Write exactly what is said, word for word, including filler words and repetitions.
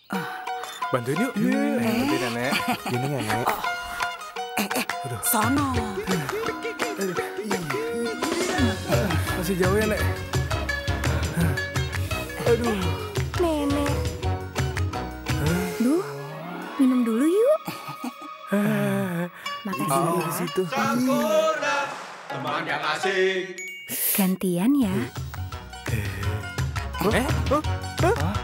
Bantuin yuk. Hmm, Eh, eh. bantuin nenek. Gini ya, Nek. Eh, eh, sono. Masih jauh ya, Nek. Aduh. Nenek. Duh, minum dulu yuk. Makasih Oh, ya. di situ. Sampoerna, teman yang asik. Gantian ya. Eh? Oh, oh,